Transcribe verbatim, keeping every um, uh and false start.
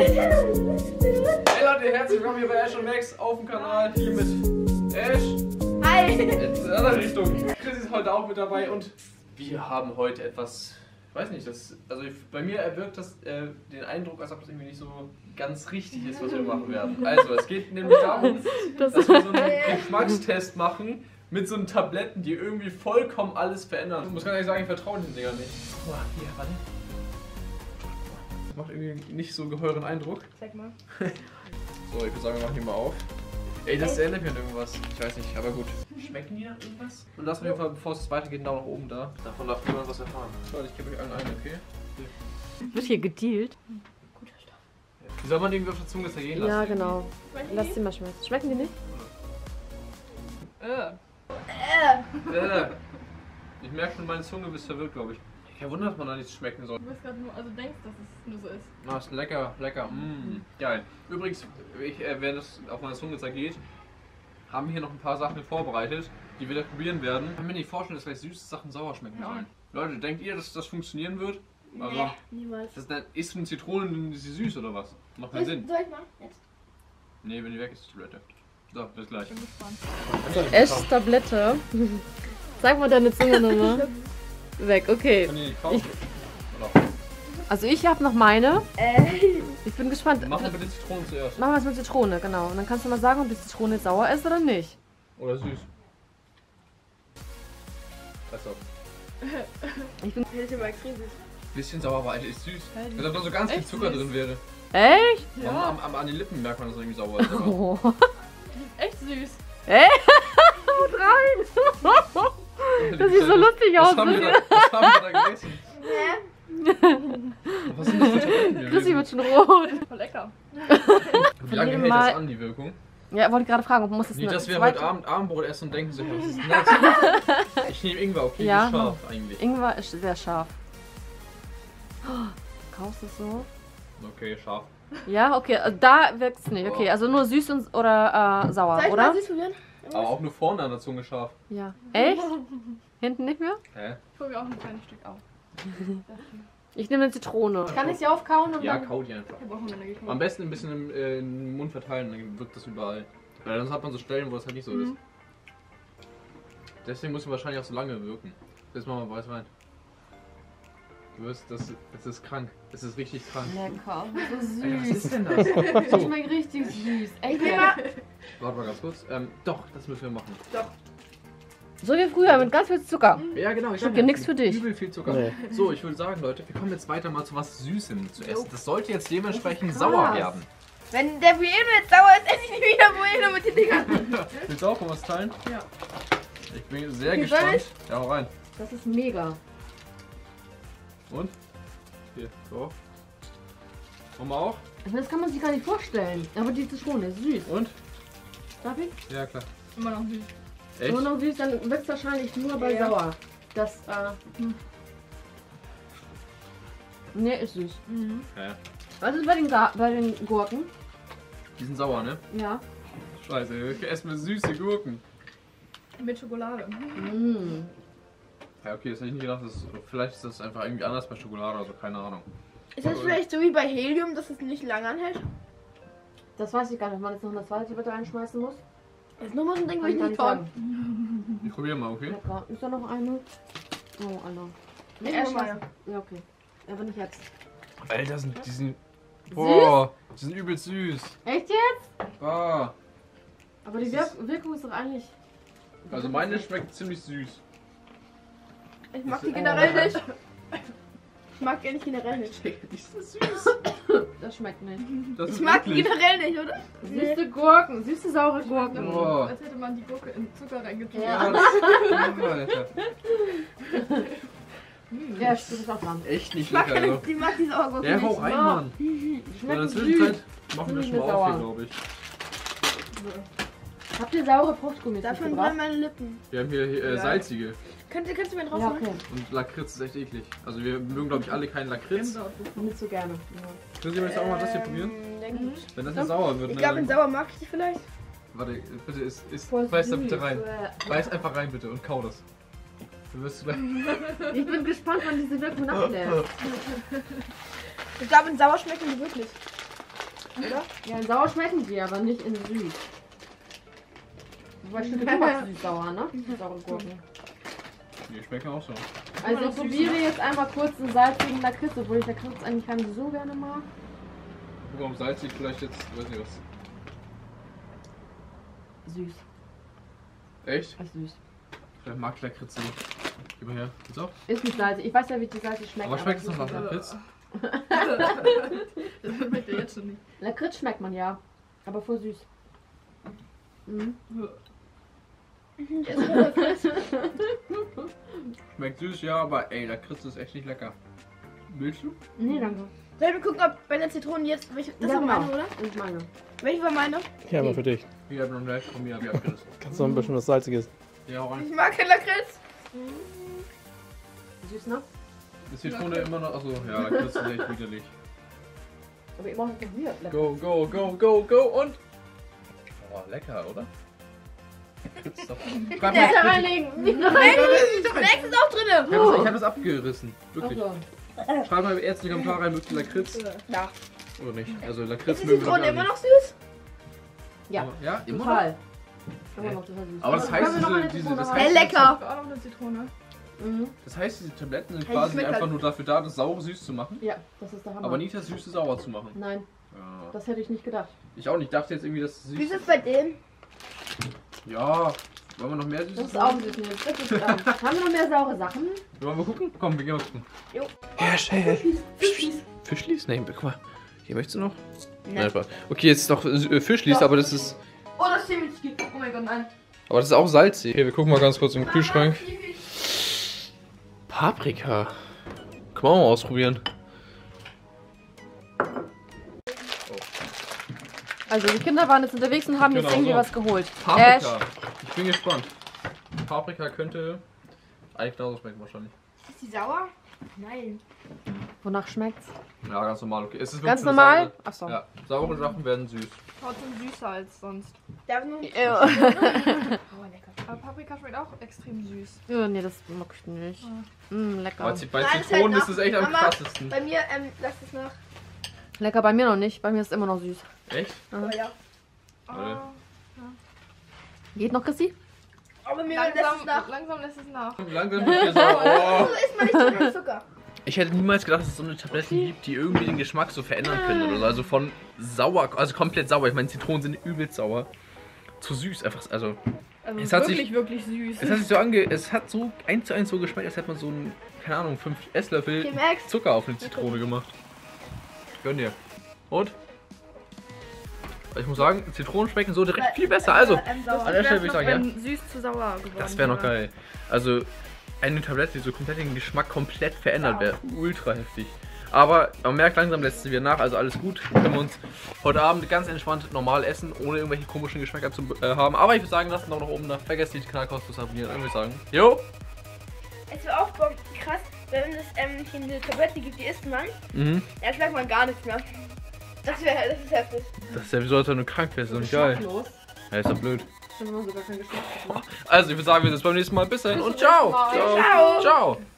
Hey Leute, herzlich willkommen hier bei Ash und Max auf dem Kanal. Hier mit Ash. Hi. In der anderen Richtung. Chris ist heute auch mit dabei und wir haben heute etwas, ich weiß nicht, das, also bei mir erwirkt das äh, den Eindruck, als ob das irgendwie nicht so ganz richtig ist, was wir machen werden. Also, es geht nämlich darum, das dass wir so einen Geschmackstest machen mit so einen Tabletten, die irgendwie vollkommen alles verändern. Ich muss ganz ehrlich sagen, ich vertraue den Dingern nicht. Boah, hier, warte. Das macht irgendwie nicht so geheuren Eindruck. Sag mal. So, ich würde sagen, wir machen hier mal auf. Ey, das erinnert mich an irgendwas. Ich weiß nicht, aber gut. Schmecken die nach irgendwas? Und lass auf jeden Fall, bevor es weitergeht, einen Daumen nach oben da. Davon darf niemand was erfahren. Leute, ich gebe euch allen einen, okay? Wird hier gedealt? Guter Stoff. Die soll man irgendwie auf der Zunge zergehen lassen? Ja, genau. Lass sie mal schmecken. Schmecken die nicht? Äh. Äh. Äh. Ich merke schon, meine Zunge ist verwirrt, glaube ich. Kein Wunder, dass man da nichts schmecken soll. Du bist gerade nur, also denkst, dass es nur so ist. Ah, ist lecker, lecker. Mmh. Geil. Übrigens, ich, äh, wenn das auf meine Zunge zergeht, haben wir hier noch ein paar Sachen vorbereitet, die wir da probieren werden. Ich kann mir nicht vorstellen, dass vielleicht süße Sachen sauer schmecken sollen. Leute, denkt ihr, dass das funktionieren wird? Also, Nee, niemals. das dann ist eine Zitrone, dann ist sie süß oder was? Macht keinen Sinn. Soll ich mal? Jetzt. Nee, wenn die weg ist, die Tablette. So, bis gleich. Ich bin gespannt. Esch Tablette. Sag mal deine Zunge nochmal. Weg, okay. Kann die nicht kaufen? Also ich habe noch meine. Äh. Ich bin gespannt. Machen wir bitte Zitronen zuerst. Machen wir es mit Zitrone, genau. Und dann kannst du mal sagen, ob die Zitrone jetzt sauer ist oder nicht. Oder süß. Pass auf. Ich bin Hätte ich aber extrem süß. Bisschen sauer, aber eigentlich ist süß. Als ob da so ganz viel Echt Zucker süß? drin wäre. Echt? Ja. Am, am, an den Lippen merkt man, dass es irgendwie sauer ist. Aber Oh. Echt süß. Ey? Haut rein! Das sieht so lustig aus. Was haben wir da, was haben wir da gegessen? Was sind das für Tabletten? Chrissy wird schon rot. Voll lecker. Wie lange jedem hält Mal- das an, die Wirkung? Ja, wollte gerade fragen, ob muss es Nicht, eine dass wir zweite- heute Abend Abendbrot essen und denken so, was ist denn das? Ich nehme Ingwer, okay, Ja. wie scharf eigentlich. Ingwer ist sehr scharf. Oh, kaufst du es so? Okay, scharf. Ja, okay, also da wirkt es nicht. Okay, also nur süß und, oder äh, sauer, Soll ich oder? mal süß probieren? Aber auch nur vorne an der Zunge scharf. Ja. Echt? Hinten nicht mehr? Hä? Ich probiere auch ein kleines Stück auf. Ich nehme eine Zitrone. Kann ich sie aufkauen und Ja, dann... kau die einfach. Ich habe auch eine getrunken. Am besten ein bisschen im, äh, im Mund verteilen, dann wirkt das überall. Weil sonst hat man so Stellen, wo es halt nicht so ist. Deswegen muss man wahrscheinlich auch so lange wirken. Jetzt machen wir weiß rein. Du wirst, das, das ist krank. Das ist richtig krank. Lecker, so Ey, was süß. ist denn das? Das So, schmeckt richtig süß. Echt? Ich Ja. warte mal ganz kurz. Ähm, doch, das müssen wir machen. So wie früher, mit ganz viel Zucker. Ja, genau. Ich Stimmt, sag ja ja, nichts für dich. Übel viel Zucker. Nee. So, ich würde sagen, Leute, wir kommen jetzt weiter mal zu was Süßem zu essen. Das sollte jetzt dementsprechend krass. sauer werden. Wenn der Bueno jetzt sauer ist, esse ich nicht wieder Bueno mit den Dingern. Willst du auch was teilen? Ja. Ich bin sehr Okay, soll gespannt. Ja, hau rein. Das ist mega. Und? Hier, so. Nochmal auch. Das kann man sich gar nicht vorstellen. Aber die Zitrone ist süß. Und? Darf ich? Ja, klar. Immer noch süß. Echt? Nur noch süß, dann wird es wahrscheinlich nur bei Ja. sauer. Das, äh... Hm. Nee, ist süß. Mhm. Ja. Was ist bei den, Ga bei den Gurken? Die sind sauer, ne? Ja. Scheiße, ich esse mir süße Gurken. Mit Schokolade. Mm. Ja, okay, das hätte ich nicht gedacht. Das ist, vielleicht ist das einfach irgendwie anders bei Schokolade oder so, keine Ahnung. Ist das vielleicht so wie bei Helium, dass es nicht lange anhält? Das weiß ich gar nicht, ob man jetzt noch eine zweite Bitte einschmeißen muss. Das ist nochmal so ein Ding, wo Kann ich gar nicht nicht trauen. sagen. Ich probiere mal, okay? Lecker. Ist da noch eine? Oh, Alter. Nee, Nee, erst erst mal. Ja, okay. Aber nicht jetzt. Alter, sind, die sind. Boah, die sind übel süß. Echt jetzt? Ah. Aber die Das Wirk Wirkung ist doch eigentlich... Also meine schmeckt ziemlich süß. Ich mag die Oh. generell nicht. Ich mag die eigentlich generell nicht. Die sind süß. Das schmeckt nicht. Das Ich ist mag die wirklich- generell nicht, oder? Süße Gurken, süße saure Gurken. Oh. Als hätte man die Gurke in Zucker reingetan. Ja. Alter. Ja, stimmt, ist auch dran. Echt nicht Ich mag, lecker, also. die mag die Sauergurke Ja, nicht. hau rein, Mann. In der Schmeckt süß. Zwischenzeit machen wir Süß schon mal mit auf hier, sauer. glaube ich. Habt ihr saure Fruchtgummis Davon mitgebracht? brennen meine Lippen. Wir haben hier äh, Ja. salzige Könnt, ihr- könntest du mir den Ja, rausholen? okay. und Lakritz ist echt eklig. Also wir mögen, glaube ich, alle keinen Lakritz. Nicht so gerne. Ja. Können Sie jetzt auch mal das hier probieren? Ähm, denke ich. Wenn das hier sauer wird, Ich ne, glaube, in dann- sauer mag ich die vielleicht. Warte, bitte, ist, ist, Voll beiß da süß. bitte rein. Äh, Beiß einfach rein, bitte, und kau das. Du wirst gleich. Ich bin gespannt, wann diese Wirkung nachlässt. Ich glaube, in sauer schmecken die wirklich. oder? Ja, in sauer schmecken die, aber nicht in süß. Weil stimmt, du magst süß-sauer, ne? Saure Gurken. Die schmecken auch so. Also ich probiere jetzt einmal kurz einen salzigen Lakritz, obwohl ich Lakritz eigentlich gar nicht so gerne mag. Warum salzig vielleicht jetzt, weiß nicht was. Süß. Echt? Ist süß. Vielleicht mag ich Lakritz nicht. Gib mal her. Geht's auch? Ist nicht salzig. Ich weiß ja, wie die salzig schmeckt. Aber schmeckt es noch es nach ist Lakritz? Das schmeckt ja jetzt schon nicht. Lakritz schmeckt man ja, aber voll süß. Mhm. Schmeckt süß, ja, aber ey, Lakritz ist echt nicht lecker. Willst du? Nee, danke. Sollen wir gucken, ob bei der Zitrone jetzt. Welche, das Ja, war meine, genau. oder? Das ist meine. Welche war meine? Ja, mal für dich. Ich hab noch gleich von mir hab ich abgerissen. Kannst du noch ein bisschen was Salziges? Ja, hau rein. Ich mag kein Lakritz. Süß, ne? Ist die Zitrone immer noch. Achso, ja, Lakritz ist echt widerlich. Aber ihr braucht doch hier. Go, go, go, go, go und. Oh, lecker, oder? Lakritz ist doch. Schreib Nicht da mal, reinlegen! Nicht da Nein, reinlegen! Max ist auch ich drin. hab das, ich hab das abgerissen. Wirklich. Achso. Schreib mal jetzt in die Kommentare rein, mögt ihr Lakritz? Ja. Oder nicht? Also Lakritz Ist die mögen wir Zitrone gar immer nicht. noch süß? Ja, Ja, immer noch? total. Immer noch total süß. Aber das heißt, Können wir noch diese, eine diese, Zitrone das rein? heißt, Hey, lecker. Auch noch eine Zitrone. Mhm. Das heißt, diese Tabletten sind Hey, quasi schmeckt einfach halt- nur dafür da, das saure süß zu machen, Ja, das ist der Hammer. aber nicht das süße sauer zu machen. Nein, Ja. das hätte ich nicht gedacht. Ich auch nicht. Ich dachte jetzt irgendwie, dass Wie süß. ist es bei denen? Ja. Wollen wir noch mehr Das süßes ist auch süß. Nils. Das ist, ähm, haben wir noch mehr saure Sachen? Wollen wir gucken? Komm, wir gehen mal gucken. Jo. Ja, schnell. Fischlis. Fischlis? Nein, guck mal. Hier möchtest du noch? Nein. Spaß. Okay, jetzt ist noch äh, Fischlis, Ja. aber das ist. Oh, das ist ziemlich gut. Oh mein Gott, nein. Aber das ist auch salzig. Okay, wir gucken mal ganz kurz im Kühlschrank. Paprika. Kann man auch mal ausprobieren. Also die Kinder waren jetzt unterwegs und haben Genau jetzt irgendwie so. was geholt. Paprika. Ich bin gespannt. Paprika könnte eigentlich genauso schmecken wahrscheinlich. Ist die sauer? Nein. Wonach schmeckt's? Ja, ganz normal. Okay. Es ist Ganz wirklich eine normal? Saure. Achso. Ja, saure Sachen werden süß. Trotzdem süßer als sonst. Darf nur. Ja. Oh, lecker. Aber Paprika schmeckt auch extrem süß. Ja, nee, das mag ich nicht. Mm, lecker. Aber bei Nein, das Zitronen halt ist es echt am Mama, krassesten. Bei mir, ähm, lass es nach. Lecker bei mir noch nicht. Bei mir ist es immer noch süß. Echt? Oh ja. Warte. Geht noch, Chrissy? Aber mir lässt es Langsam, nach. langsam lässt es nach. Langsam wird hier sauer. So isst man nicht so viel Zucker. Ich hätte niemals gedacht, dass es so eine Tabletten gibt, die irgendwie den Geschmack so verändern können oder so. Also von sauer, also komplett sauer. Ich meine, Zitronen sind übelst sauer. Zu süß einfach. Also, Also Es hat wirklich, sich- wirklich süß. es hat sich so ange. Es hat so eins zu eins so geschmeckt, als hätte man so einen, keine Ahnung, fünf Esslöffel Okay, Max. Zucker auf eine Zitrone gemacht. Gönn dir. Und? Ich muss sagen, Zitronen schmecken so direkt viel besser. Also, Ähm, sauer. an der Stelle würde ich sagen, ja. Wenn süß zu sauer geworden Das wäre noch wäre. geil. Also eine Tablette, die so komplett den Geschmack komplett verändert wäre. Ultra heftig. Aber man merkt langsam, lässt sie wieder nach, also alles gut. Können wir uns heute Abend ganz entspannt normal essen, ohne irgendwelche komischen Geschmäcker zu äh, haben. Aber ich würde sagen, lasst einen Daumen nach oben da. Vergesst nicht, den Kanal kostenlos zu abonnieren. Dann würde ich sagen, jo! Es wäre auch bom- krass, wenn es ähm, hier eine Tablette gibt, die isst man. Mhm. Da schmeckt man gar nichts mehr. Das wäre, das ist heftig. Das ist ja wie so, als wenn du krank wärst. Das ist doch nicht geil. Geschmacklos. Ja, ist doch blöd. Ich finde immer sogar keinen Geschmack. Also ich würde sagen, wir sehen uns beim nächsten Mal. Bis dahin und ciao! Mal. Ciao! Ciao. Ciao!